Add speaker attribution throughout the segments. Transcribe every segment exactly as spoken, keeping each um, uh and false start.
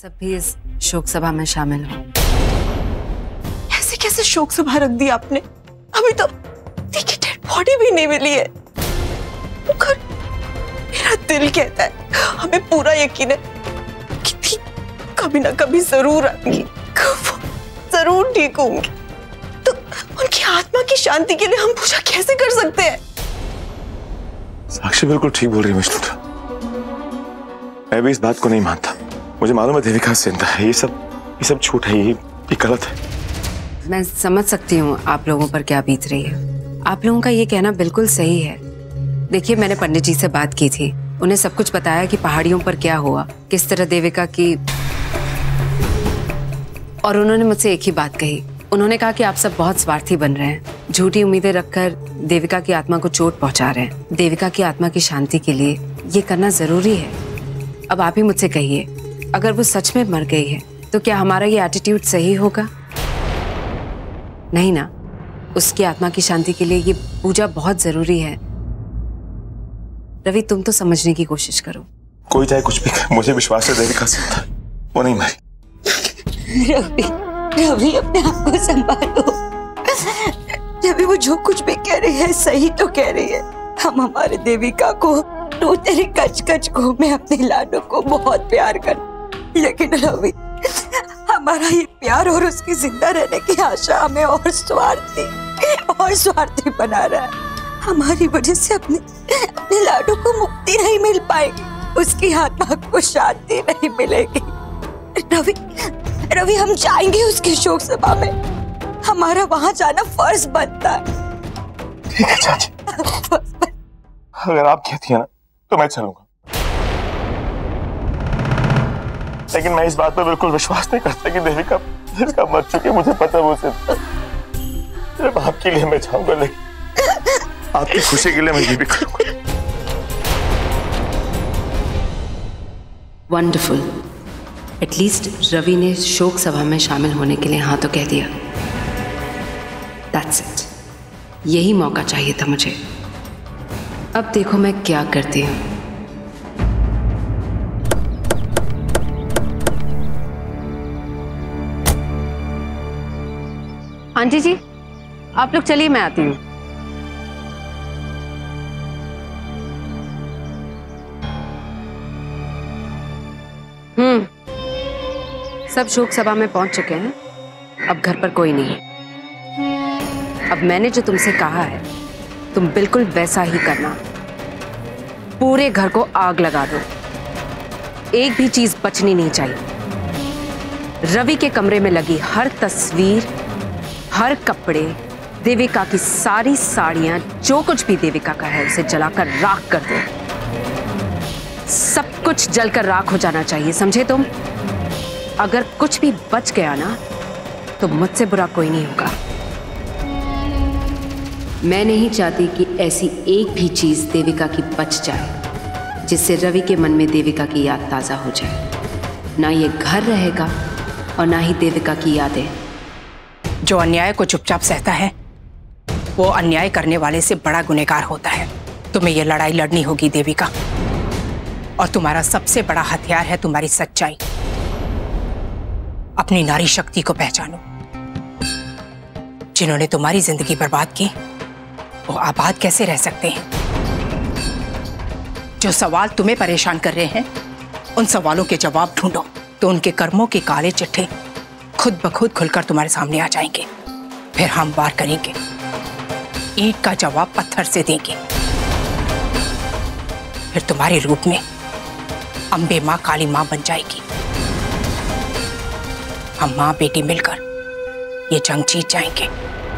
Speaker 1: सब भी इस शोक सभा में शामिल हो।
Speaker 2: ऐसे कैसे शोक सभा रख दी आपने? अभी तो देखिए डेड बॉडी भी नहीं मिली है। मगर मेरा दिल कहता है, हमें पूरा यकीन है कि थी कभी ना कभी जरूर आएंगी, जरूर ठीक होंगी। तो उनकी आत्मा की शांति के लिए हम पूजा कैसे कर सकते हैं?
Speaker 3: साक्षी बिल्कुल ठीक बोल रही है विष्णु। मैं भी इस बात को नहीं मानता। मुझे मालूम है देविका जिंदा है। ये सब ये सब झूठ है, ये ये गलत है।
Speaker 1: मैं समझ सकती हूँ आप लोगों पर क्या बीत रही है। आप लोगों का ये कहना बिल्कुल सही है। देखिए, मैंने पंडित जी से बात की थी, उन्हें सब कुछ बताया कि पहाड़ियों पर क्या हुआ, किस तरह देविका की, और उन्होंने मुझसे एक ही बात कही। उन्होंने कहा कि आप सब बहुत स्वार्थी बन रहे हैं, झूठी उम्मीदें रखकर देविका की आत्मा को चोट पहुंचा रहे हैं। देविका की आत्मा की शांति के लिए ये करना जरूरी है। अब आप ही मुझसे कहिए, अगर वो सच में मर गई है तो क्या हमारा ये एटीट्यूड सही होगा? नहीं ना। उसकी आत्मा की शांति के लिए ये पूजा बहुत जरूरी है। रवि, तुम तो समझने की कोशिश करो।
Speaker 3: कोई चाहे कुछ भी करे, मुझे विश्वास है देविका जिंदा है, वो नहीं मरी।
Speaker 2: रवि, रवि अपने आप को संभालो। रवि, वो जो कुछ भी कह रही है सही तो कह रही है। हम हमारे देविका को, तू तेरे कच कच को, मैं अपने लाडो को बहुत प्यार कर, लेकिन रवि हमारा ये प्यार और उसकी जिंदा रहने की आशा हमें और स्वार्थी और स्वार्थी बना रहा है। हमारी वजह से अपने अपने लाडो को मुक्ति नहीं मिल पाएगी, उसकी आत्मा को शांति नहीं मिलेगी। रवि रवि हम जाएंगे उसके शोक सभा में, हमारा वहां जाना फर्ज बनता है।
Speaker 3: ठीक है चाची, अगर आप कहती हैं ना तो मैं चलूंगा, लेकिन मैं इस बात पर बिल्कुल विश्वास नहीं करता कि देविका देविका मर चुकी है। मुझे पता है वो सिर्फ सिर्फ आपके लिए मैं जाऊंगा, लेकिन आपकी खुशी के लिए मैं ये भी करूंगा।
Speaker 1: वंडरफुल। एटलीस्ट रवि ने शोक सभा में शामिल होने के लिए हाँ तो कह दिया। That's it. यही मौका चाहिए था मुझे। अब देखो मैं क्या करती हूँ। आंटी जी, आप लोग चलिए, मैं आती हूँ। हम्म सब शोक सभा में पहुंच चुके हैं। अब घर पर कोई नहीं है। अब मैंने जो तुमसे कहा है तुम बिल्कुल वैसा ही करना। पूरे घर को आग लगा दो, एक भी चीज बचनी नहीं चाहिए। रवि के कमरे में लगी हर तस्वीर, हर कपड़े, देविका की सारी साड़ियां, जो कुछ भी देविका का है उसे जलाकर राख कर दो। सब कुछ जलकर राख हो जाना चाहिए, समझे तुम? अगर कुछ भी बच गया ना तो मुझसे बुरा कोई नहीं होगा। मैं नहीं चाहती कि ऐसी एक भी चीज देविका की बच जाए जिससे रवि के मन में देविका की याद ताजा हो जाए। ना ये घर रहेगा और ना ही देविका की यादें।
Speaker 4: जो अन्याय को चुपचाप सहता है वो अन्याय करने वाले से बड़ा गुनहगार होता है। तुम्हें ये लड़ाई लड़नी होगी देविका, और तुम्हारा सबसे बड़ा हथियार है तुम्हारी सच्चाई। अपनी नारी शक्ति को पहचानो। जिन्होंने तुम्हारी जिंदगी बर्बाद की वो आबाद कैसे रह सकते हैं? जो सवाल तुम्हें परेशान कर रहे हैं उन सवालों के जवाब ढूंढो तो उनके कर्मों के काले चिट्ठे खुद ब खुद खुलकर तुम्हारे सामने आ जाएंगे। फिर हम वार करेंगे, ईंट का जवाब पत्थर से देंगे। फिर तुम्हारे रूप में अंबे माँ काली माँ बन जाएगी। हम माँ बेटी मिलकर ये जंग जीत जाएंगे।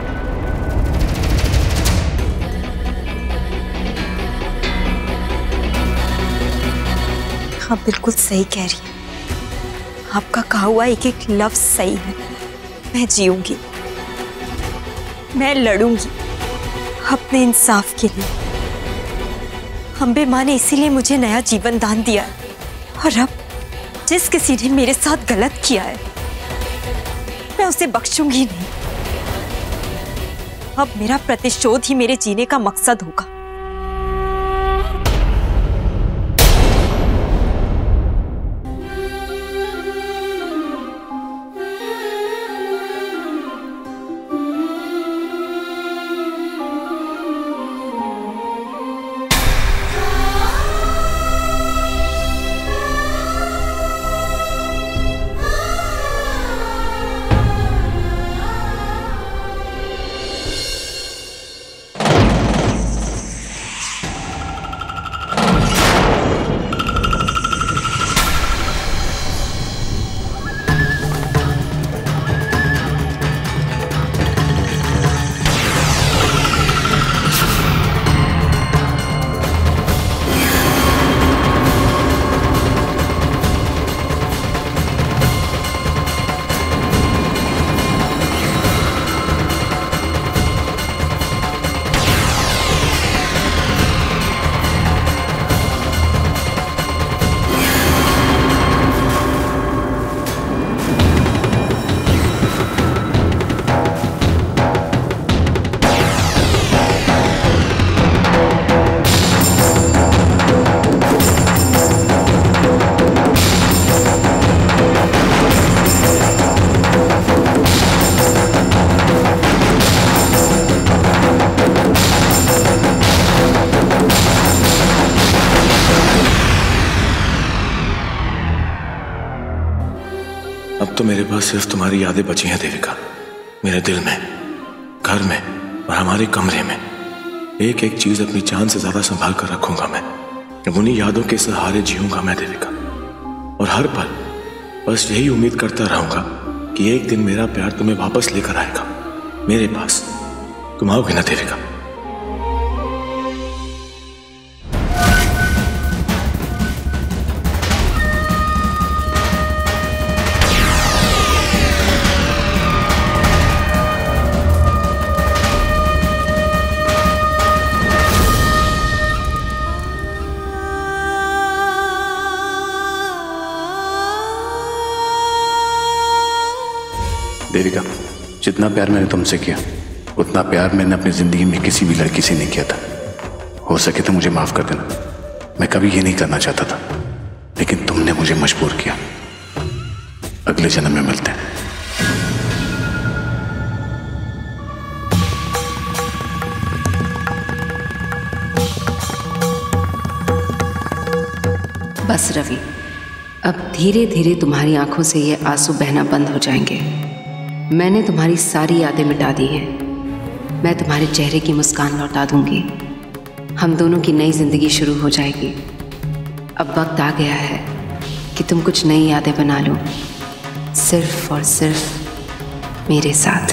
Speaker 2: हाँ, बिल्कुल सही कह रही है। आपका कहा हुआ एक एक लफ्ज सही है। मैं जीऊंगी, मैं लड़ूंगी अपने इंसाफ के लिए। अंबे माँ ने इसीलिए मुझे नया जीवन दान दिया है, और अब जिस किसी ने मेरे साथ गलत किया है मैं उसे बख्शूंगी नहीं। अब मेरा प्रतिशोध ही मेरे जीने का मकसद होगा।
Speaker 3: तो मेरे पास सिर्फ तुम्हारी यादें बची हैं देविका। मेरे दिल में, घर में और हमारे कमरे में एक एक चीज अपनी जान से ज्यादा संभाल कर रखूंगा मैं। अब उन्हीं यादों के सहारे जीऊंगा मैं देविका, और हर पल बस यही उम्मीद करता रहूंगा कि एक दिन मेरा प्यार तुम्हें वापस लेकर आएगा मेरे पास। तुम आओगे ना देविका?
Speaker 5: देविका, जितना प्यार मैंने तुमसे किया उतना प्यार मैंने अपनी जिंदगी में किसी भी लड़की से नहीं किया था। हो सके तो मुझे माफ कर देना। मैं कभी ये नहीं करना चाहता था, लेकिन तुमने मुझे मजबूर किया। अगले जन्म में मिलते हैं।
Speaker 1: बस रवि, अब धीरे धीरे तुम्हारी आंखों से ये आंसू बहना बंद हो जाएंगे। मैंने तुम्हारी सारी यादें मिटा दी हैं। मैं तुम्हारे चेहरे की मुस्कान लौटा दूंगी। हम दोनों की नई जिंदगी शुरू हो जाएगी। अब वक्त आ गया है कि तुम कुछ नई यादें बना लो, सिर्फ और सिर्फ मेरे साथ।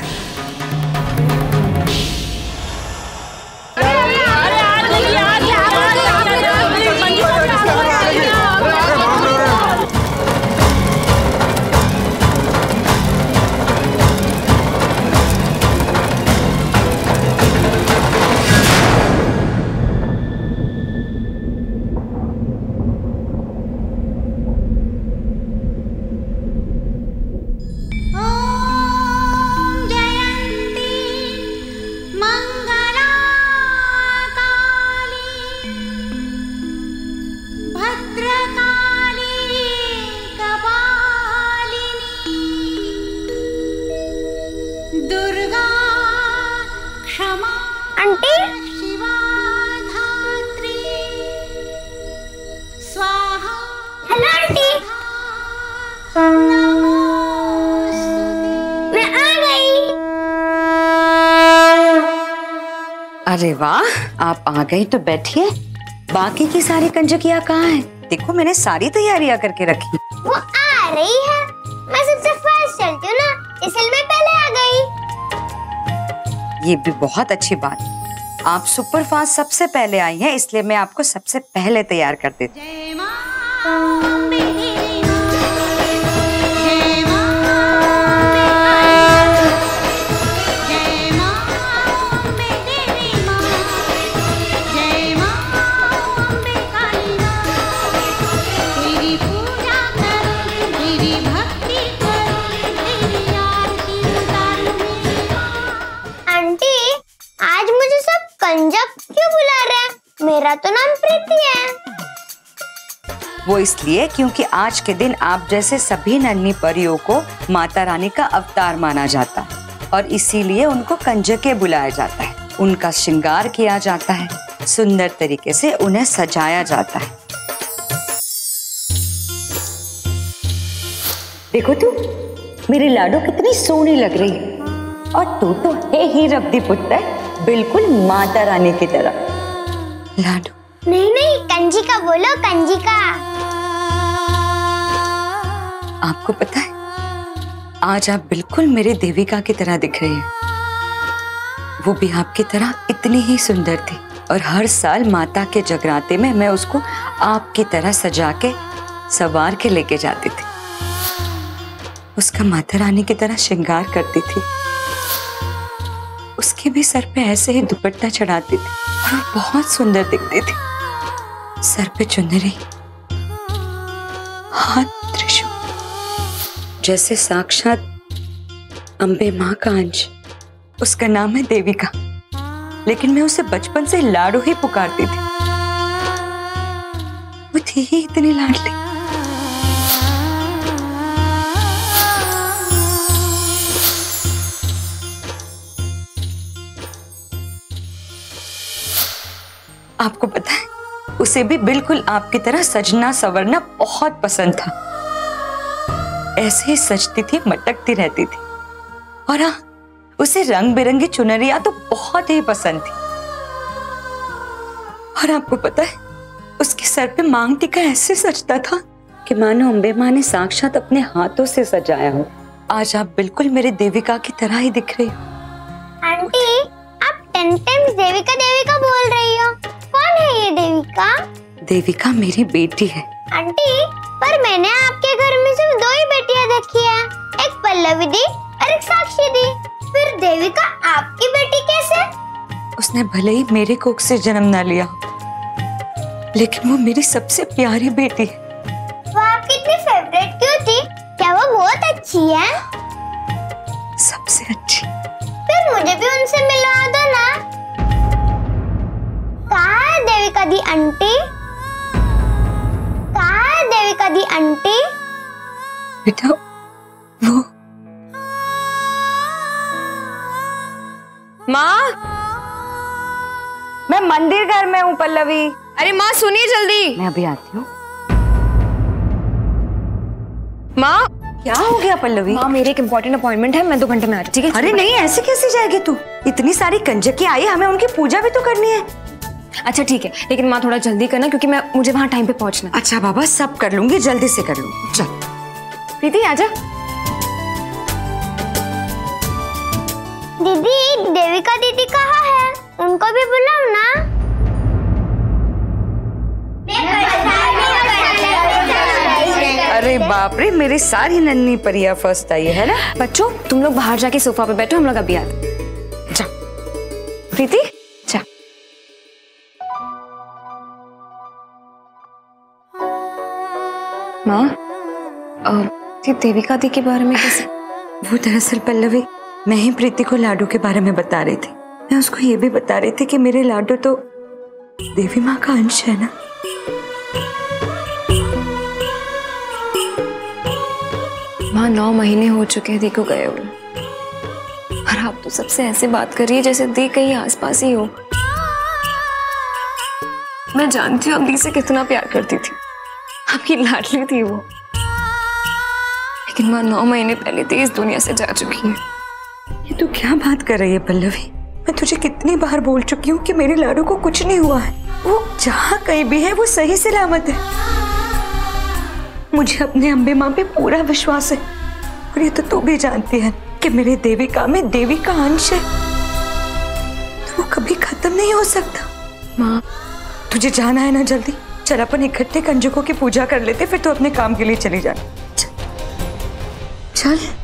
Speaker 2: अरे वाह, आप आ गई तो बैठिए। बाकी की सारी कंजकियां कहाँ हैं? देखो मैंने सारी तैयारियां करके रखी।
Speaker 6: वो आ रही है। मैं सबसे फर्स्ट चलती हूँ ना, इसलिए मैं पहले आ गई।
Speaker 2: ये भी बहुत अच्छी बात। आप सुपर फास्ट सबसे पहले आई हैं, इसलिए मैं आपको सबसे पहले तैयार कर देती हूँ।
Speaker 6: कंजक क्यों बुला रहे हैं? मेरा तो नाम प्रीति है।
Speaker 2: वो इसलिए क्योंकि आज के दिन आप जैसे सभी नन्ही परियों को माता रानी का अवतार माना जाता है, और इसीलिए उनको कंजके बुलाया जाता है। उनका श्रृंगार किया जाता है, सुंदर तरीके से उन्हें सजाया जाता है। देखो तू, मेरी लाडो कितनी सोहनी लग रही है, और तू तो है ही रब्दी पुत्र, बिल्कुल माता रानी की तरह। लाडो
Speaker 6: नहीं नहीं, कंजिका बोलो, कंजिका।
Speaker 2: आपको पता है, आज आप बिल्कुल मेरी देविका की तरह दिख रही हैं। वो भी आपकी तरह इतनी ही सुंदर थी, और हर साल माता के जगराते में मैं उसको आपकी तरह सजा के सवार के लेके जाती थी। उसका माता रानी की तरह श्रृंगार करती थी। उसके भी सर पे ऐसे ही दुपट्टा चढ़ाती थी, और वो बहुत सुंदर दिखती थी। सर पे चुनरी, हाथ त्रिशूल, जैसे साक्षात अम्बे माँ का अंश। उसका नाम है देविका, लेकिन मैं उसे बचपन से लाडो ही पुकारती थी। वो थी ही इतनी लाडली। आपको पता है, उसे भी बिल्कुल आपकी तरह सजना संवरना बहुत पसंद था। ऐसे ही सजती थी, मटकती रहती थी। और हाँ, उसे रंग बिरंगी चुनरियां तो बहुत ही पसंद थी। और आपको पता है, उसके सर पे मांग टीका ऐसे सजता था कि मानो अम्बे माँ ने साक्षात अपने हाथों से सजाया हो। आज आप बिल्कुल मेरे देविका की तरह ही दिख रही हो।
Speaker 6: आंटी, आप टेन टाइम्स देविका देविका बोल रही हो। कौन है ये देविका?
Speaker 2: देविका मेरी बेटी है।
Speaker 6: आंटी, पर मैंने आपके घर में सिर्फ दो ही बेटियां देखी है, एक पल्लवी दी और एक साक्षी दी। फिर देविका आपकी बेटी कैसे?
Speaker 2: उसने भले ही मेरे कोख से जन्म ना लिया, लेकिन वो मेरी सबसे प्यारी बेटी है।
Speaker 6: वो आपकी इतनी फेवरेट क्यों थी? क्या वो बहुत अच्छी है?
Speaker 2: सबसे अच्छी।
Speaker 6: फिर मुझे भी उनसे मिलवा दो ना। कहाँ है देविका दी आंटी? कहाँ है देविका दी आंटी?
Speaker 2: बेटा, वो
Speaker 1: माँ,
Speaker 2: मैं मंदिर घर में हूँ पल्लवी।
Speaker 1: अरे माँ सुनिए जल्दी।
Speaker 2: मैं अभी आती हूँ।
Speaker 1: माँ,
Speaker 2: क्या हो गया पल्लवी?
Speaker 1: माँ मेरे एक इम्पोर्टेंट अपॉइंटमेंट है, मैं दो घंटे में आ रही हूँ, ठीक है?
Speaker 2: अरे नहीं, ऐसे कैसे जाएगी तू? इतनी सारी कंजकी आई, हमें उनकी पूजा भी तो करनी है।
Speaker 1: अच्छा ठीक है, लेकिन माँ थोड़ा जल्दी करना क्योंकि मैं मुझे वहाँ टाइम पे पहुँचना।
Speaker 2: अच्छा बाबा, सब कर लूंगी, जल्दी से कर लूंगी। चल
Speaker 1: प्रीति आजा।
Speaker 6: दीदी, देविका दीदी कहाँ है? उनको भी बुलाओ ना।
Speaker 2: अरे बाप रे, मेरी सारी नन्ही परिया फर्स्ट आई है ना।
Speaker 1: बच्चों, तुम लोग बाहर जाके सोफा पे बैठो, हम लोग अभी आते। जा प्रीति, जा। माँ, ये देविका दी के बारे में कैसे?
Speaker 2: वो दरअसल पल्लवी, मैं ही प्रीति को लाडू के बारे में बता रही थी। मैं उसको ये भी बता रही थी कि मेरे लाडू तो देवी माँ का अंश है ना।
Speaker 1: माँ, नौ महीने हो चुके हैं दी को गए हुए, और आप तो सबसे ऐसे बात कर रही है जैसे दी कहीं आसपास ही हो। मैं जानती हूँ आप दी से कितना प्यार करती थी, आपकी लाडली थी वो, लेकिन माँ नौ महीने पहले दी इस दुनिया से जा चुकी है।
Speaker 2: ये तू क्या बात कर रही है पल्लवी? मैं तुझे कितनी बार बोल चुकी हूँ कि मेरे लाडू को कुछ नहीं हुआ है। वो जहाँ कहीं भी है वो सही सलामत है। मुझे अपने अम्बे माँ पे पूरा विश्वास है, और ये तो तू भी जानती है कि मेरे देविका में देवी का अंश है, तो वो कभी खत्म नहीं हो सकता।
Speaker 1: माँ,
Speaker 2: तुझे जाना है ना, जल्दी चल, अपन इकट्ठे कंजकों की पूजा कर लेते, फिर तो अपने काम के लिए चली जाना। चल, चल।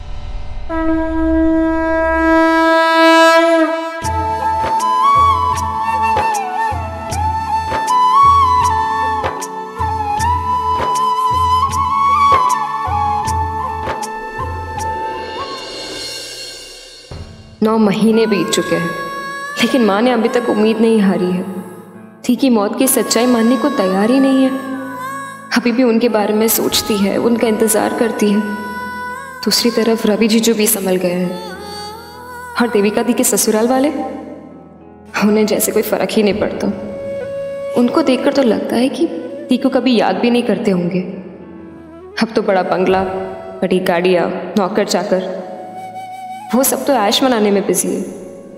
Speaker 1: नौ महीने बीत चुके हैं, लेकिन माँ ने अभी तक उम्मीद नहीं हारी है। थी कि मौत की सच्चाई मानने को तैयार ही नहीं है। अभी भी उनके बारे में सोचती है, उनका इंतजार करती है। दूसरी तरफ रवि जीजू भी संभल गए हैं, और देविका दी के ससुराल वाले, उन्हें जैसे कोई फर्क ही नहीं पड़ता। उनको देखकर तो लगता है कि दी को कभी याद भी नहीं करते होंगे। अब तो बड़ा बंगला, बड़ी गाड़ियाँ, नौकर चाकर, वो सब तो ऐश मनाने में बिजी है।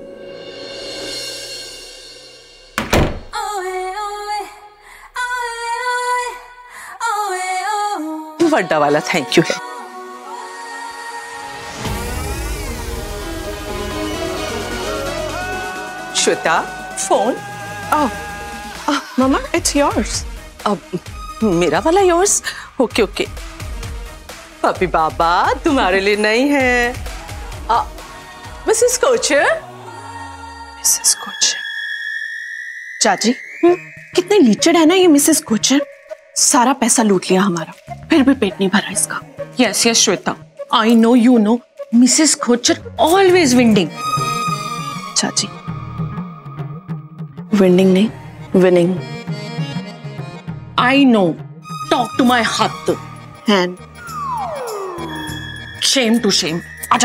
Speaker 7: बड़ा वाला थैंक यू है। श्वेता, फोन।
Speaker 8: मामा, इट्स योर्स।
Speaker 7: अब मेरा वाला योर्स? Okay okay. पपी बाबा तुम्हारे लिए नहीं है। मिसेस कोचर।
Speaker 8: मिसेस कोचर। चाची, कितने लीचड़ है ना ये मिसेस कोचर। सारा पैसा लूट लिया हमारा, फिर भी पेट नहीं भरा इसका।
Speaker 7: Yes yes Shweta, I know you know, Mrs Kochar always winding.
Speaker 8: चाची, विंडिंग नहीं, winning.
Speaker 7: I know, talk to my हाथ।
Speaker 8: हैंड।
Speaker 7: Shame to shame. आजा।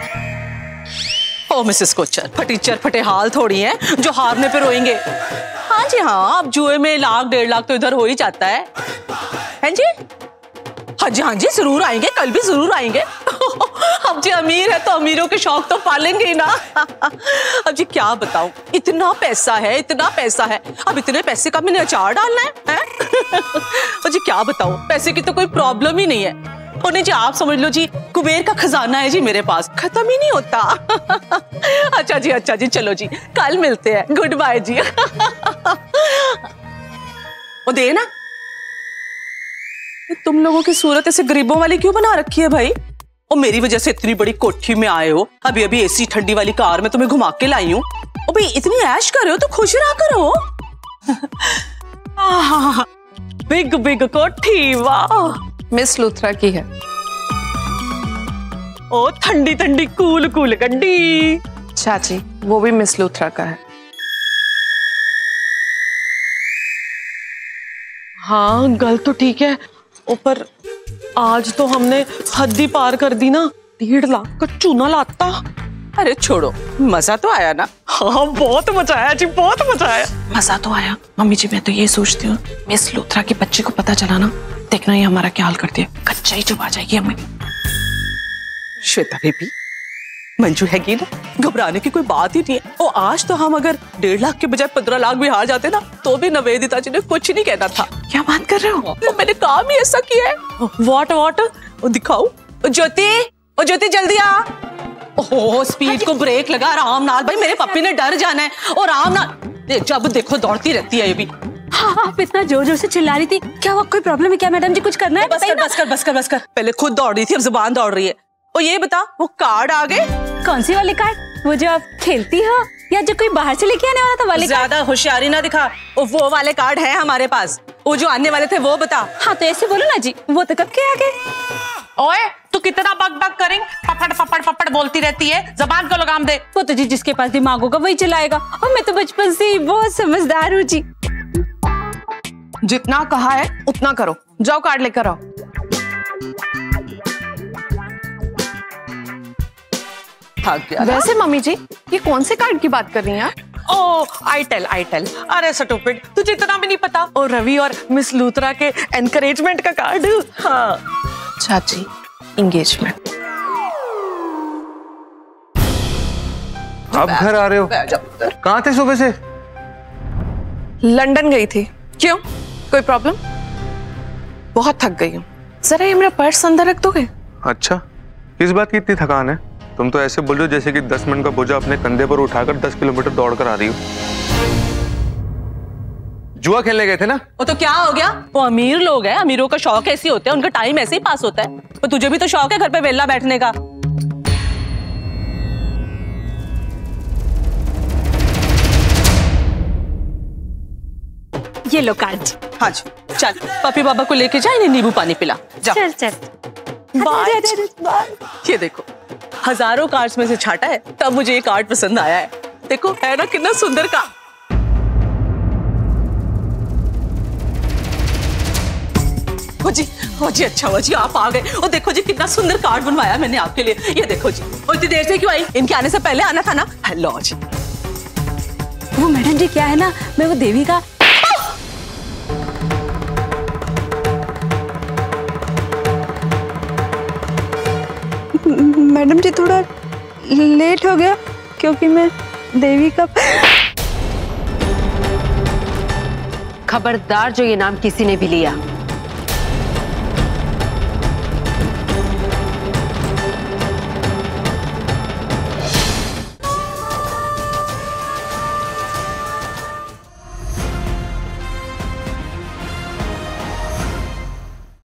Speaker 7: ओ मिसेस कोचर, फटीचर फटे हाल थोड़ी हैं जो हारने पे रोएंगे। हाँ जी हाँ, अब जुए में लाख डेढ़ लाख तो इधर हो ही जाता है। हैं जी? हाँ जी हाँ जी जरूर आएंगे, कल भी जरूर आएंगे। अब जी अमीर है तो अमीरों के शौक तो पालेंगे ही ना। अब जी क्या बताऊं, इतना पैसा है, इतना पैसा है, अब इतने पैसे का मैंने अचार डालना है, है? अब जी क्या बताऊं, पैसे की तो कोई प्रॉब्लम ही नहीं है। और नहीं जी आप समझ लो जी, कुबेर का खजाना है जी मेरे पास, खत्म ही नहीं होता। अच्छा जी अच्छा जी, चलो जी कल मिलते हैं, गुड बाय जी। वो दे ना, तुम लोगों की सूरत ऐसे गरीबों वाली क्यों बना रखी है भाई? और मेरी वजह से इतनी बड़ी कोठी में आए हो, अभी अभी एसी ठंडी वाली कार में तुम्हें घुमा के लाई हूँ, और भाई इतनी ऐश कर रहे हो तो खुश रहा करो। बिग बिग कोठी, वाह।
Speaker 1: मिस लूथरा की है।
Speaker 7: ओ ठंडी ठंडी कूल कूल गड्डी।
Speaker 1: चाची वो भी मिस लूथरा का है।
Speaker 8: हाँ गल तो ठीक है, ऊपर आज तो हमने हद ही पार कर दी ना, डेढ़ लाख का चूना लाता।
Speaker 7: अरे छोड़ो, मजा तो आया ना?
Speaker 8: हाँ बहुत मजा आया जी, बहुत मजा आया। मजा तो आया मम्मी जी, मैं तो ये सोचती हूँ मिस लूथरा के बच्चे को पता चला ना, देखना ही हमारा क्या हाल करती है, कच्चा ही चुप आ जाएगी हमें।
Speaker 7: श्वेता बेबी, मंजू हैगी ना, घबराने की कोई बात ही नहीं है। और आज तो हम अगर डेढ़ लाख के बजाय पंद्रह लाख भी हार जाते ना, तो भी नवेदिता जी ने कुछ नहीं कहना था।
Speaker 8: क्या बात कर रहे हो?
Speaker 7: तो मैंने काम ही ऐसा किया है। वॉट वॉट दिखाओ। ज्योति, ओ ज्योति जल्दी आ। ओहो स्पीड को ब्रेक लगा, आराम नाल भाई, मेरे पप्पी ने डर जाना है। और आराम नाल, जब देखो दौड़ती रहती है ये भी।
Speaker 9: हाँ, आप इतना जोर जोर से चिल्ला रही थी, क्या वो कोई प्रॉब्लम है क्या मैडम जी? कुछ करना है?
Speaker 7: बस कर, बस कर बस कर बस कर। पहले खुद दौड़ रही थी, अब जुबान दौड़ रही है। और ये बता, वो कार्ड आ गए?
Speaker 9: कौन सी वाली कार्ड? वो जो आप खेलती हो या जो कोई बाहर से लेके आने वाला था वाले?
Speaker 7: ज्यादा होशियारी ना दिखा, वो वो वाले कार्ड है हमारे पास। वो जो आने वाले थे वो बता।
Speaker 9: हाँ तो ऐसे बोलो ना जी, वो तो कब के आ गए?
Speaker 10: ओए तू कितना बक बक करें, पपड़ पपड़ पपड़ बोलती रहती है, जबान को लगाम दे।
Speaker 9: वो तो जी जिसके पास दिमाग होगा वही चलाएगा, और मैं तो बचपन से ही बहुत समझदार हूँ जी।
Speaker 8: जितना कहा है उतना करो, जाओ कार्ड लेकर आओ। वैसे मम्मी जी ये कौन से कार्ड की बात कर रही हैं?
Speaker 10: Oh itel itel. अरे स्टूपिड, तुझे इतना भी नहीं पता?
Speaker 8: और रवि और मिस लूथरा के एनकरेजमेंट का कार्ड। हाँ चाची, एंगेजमेंट।
Speaker 11: आप घर आ रहे हो? कहाँ थे सुबह से?
Speaker 8: लंदन गई थी। क्यों, कोई प्रॉब्लम? बहुत थक गई हूँ, जरा ये मेरा पर्स अंदर रख दोगे?
Speaker 11: अच्छा, इस बात की इतनी थकान है? तुम तो ऐसे बोल रहे हो जैसे कि दस मिनट का बोझा अपने कंधे पर उठाकर दस किलोमीटर दौड़ कर आ रही हो। जुआ खेलने गए थे ना?
Speaker 7: वो तो क्या हो गया, वो अमीर लोग हैं, अमीरों का शौक ऐसे होते हैं, उनका टाइम ऐसे ही पास होता है। तो तुझे भी तो शौक है घर पे वेला बैठने का।
Speaker 9: ये लो कार्ड।
Speaker 7: हाँ जी, चल पपी बाबा को लेके जा, इन्हें नींबू पानी पिला। जा।
Speaker 9: चल चल।
Speaker 7: ये देखो, हजारों कार्ड्स में से छाटा है, तब मुझे ये कार्ड पसंद आया है। देखो है ना कितना सुंदर का। हो जी, हो जी, अच्छा हो जी आप आ गए। और देखो जी कितना सुंदर कार्ड बनवाया मैंने आपके लिए। ये देखो जी। और इतनी देर से क्यों आई? इनके आने से पहले आना था ना। हेलो जी।
Speaker 9: वो मैडम जी क्या है ना, मैं वो देवी का मैडम जी थोड़ा लेट हो गया क्योंकि मैं देवी का।
Speaker 1: खबरदार जो ये नाम किसी ने भी लिया